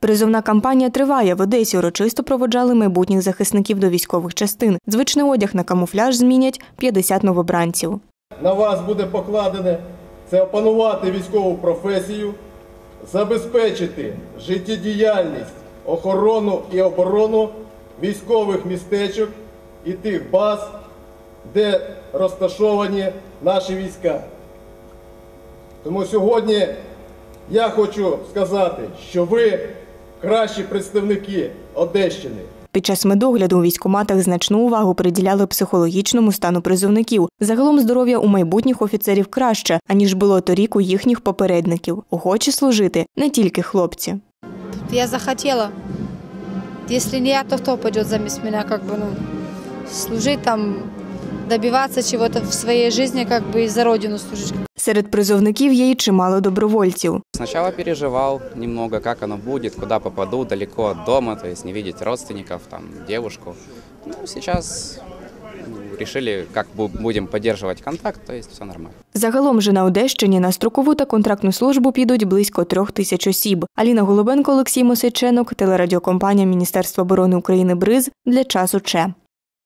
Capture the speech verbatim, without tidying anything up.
Призовна кампанія триває. В Одесі урочисто проводжали майбутніх захисників до військових частин. Звичний одяг на камуфляж змінять п'ятдесят новобранців. На вас буде покладене це опанувати військову професію, забезпечити життєдіяльність, охорону і оборону військових містечок і тих баз, де розташовані наші війська. Тому сьогодні я хочу сказати, що ви кращі представники Одещини. Під час медогляду у військкоматах значну увагу приділяли психологічному стану призовників. Загалом здоров'я у майбутніх офіцерів краще, аніж було торік у їхніх попередників. Охочі служити не тільки хлопці. Я захотіла. Якщо не я, то хто піде замість мене, як би, ну, служити там, добиватися чогось в своїй житті, як би, і за родину служити. Серед призовників є й чимало добровольців. Спочатку переживав немного, як воно буде, куди попаду, далеко від дому, тобто не бачити родственників, там, дівчинку. Ну, зараз вирішили, як будемо підтримувати контакт, тобто все нормально. Загалом же на Одещині на строкову та контрактну службу підуть близько трьох тисяч осіб. Аліна Голубенко, Олексій Мосиченок, телерадіокомпанія Міністерства оборони України «Бриз» для часу ЧЕ.